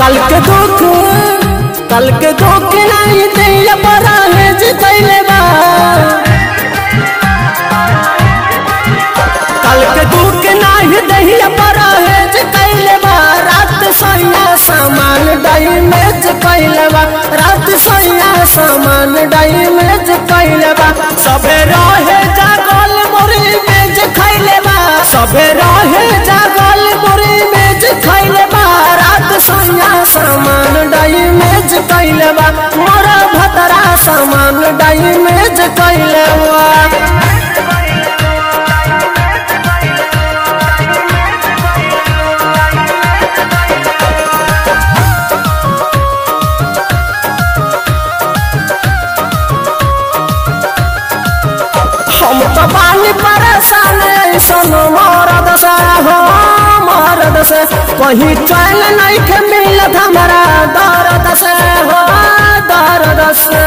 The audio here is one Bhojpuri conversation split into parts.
कल के दुख नहीं दैया परहेज कैले बा। कल के दुख नहीं दैया परहेज कैले बा। रात सैया सामान डैमेज कैले बा। रात सैया सामान डैमेज कैले बा। सबे रहे जागल मुरी मेज खैले बा। सबे रहे जागल मुरी मेज खैले बा। रात सैया सामान डैमेज कैले बा। मोरा भतरा सामान डैमेज कैले बा। हम तो बानी परेशान ऐसन मरद से हो मरद से कहीं चैन नहीं के मिलत हमारा दर्द से हो दर्द से।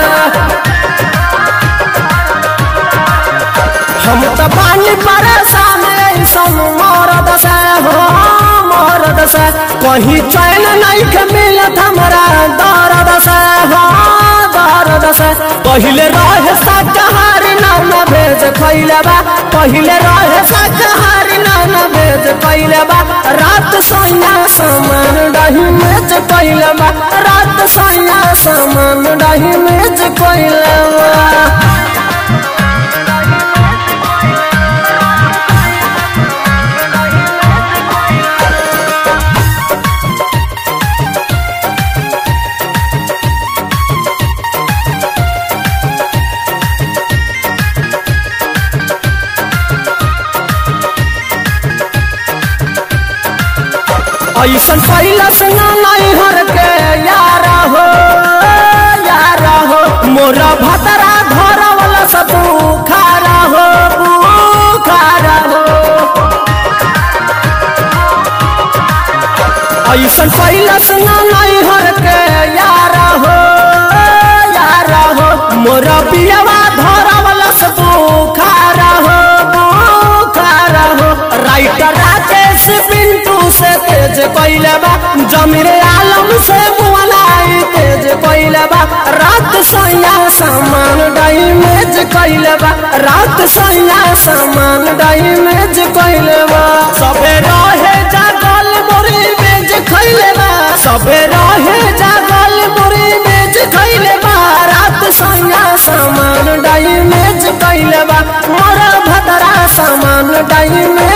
हम तो बानी परेशान ऐसन मरद से हो मरद से कहीं चैन नहीं के मिलत हमारा दर्द से हो दर्द से। पहले रहे शाकाहारी नाना भेज खैले बा। पहले रहे शाकाहारी नाना भेज खैले बा। रात सैया सामान डैमेज कैले बा। रात सैया सामान डैमेज कैले बा। ऐसन पहला से नहीं हर के यारा हो मोरा भतरा घर वाला सब खारा हो बुखारा हो। ऐसन पहला से नहीं हर के यारा हो मोरा पियावा घर वाला सब खारा हो बुखारा हो। राइटर राकेश पिंटू से तेज कैले बा। जमीर आलम से मुआलाई तेज कैले बा। रात सैया सामान डैमेज कैले बा। रात सैया सामान डैमेज कैले बा। सबे रहे जागल मुरी मेज खैले बा। सबे रहे जागल मुरी मेज खैले बा। रात सैया सामान डैमेज कैले बा। मोरा भतरा सामान डैमेज